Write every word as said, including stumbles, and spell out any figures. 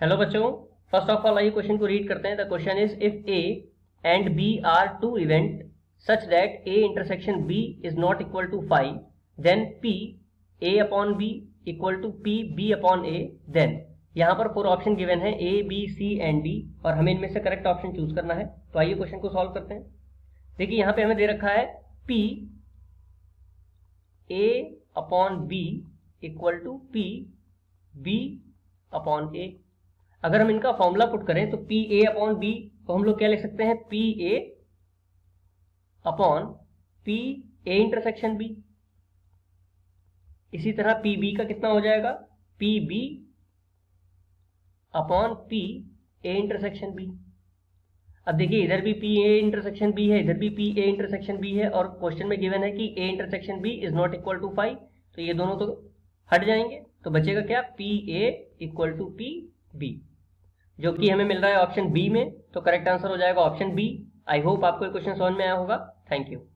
Hello बच्चों, first of all आइए question को रीड करते हैं। The question is if A and B are two event such that A intersection B is not equal to five, then P A upon B equal to P B upon A, then यहाँ पर four option given है A B C and D और हमें इनमें से correct option choose करना है। तो आइए क्वेश्चन को सॉल्व करते हैं। देखिए यहाँ पे हमें दे रखा है P A upon B equal to P B upon A. अगर हम इनका फॉर्मूला पुट करें तो पी ए अपॉन बी को हम लोग क्या लिख सकते हैं, P A upon P A intersection B. इसी तरह पी बी का कितना हो जाएगा, P B upon P A intersection B. अब देखिए इधर भी पी ए इंटरसेक्शन बी है, इधर भी पी ए इंटरसेक्शन बी है और क्वेश्चन में गिवन है कि A intersection B is not equal to five, तो ये दोनों तो हट जाएंगे। तो बचेगा क्या, P A equal to P B, जो कि हमें मिल रहा है ऑप्शन बी में। तो करेक्ट आंसर हो जाएगा ऑप्शन बी। आई होप आपको ये क्वेश्चन समझ में आया होगा। Thank you.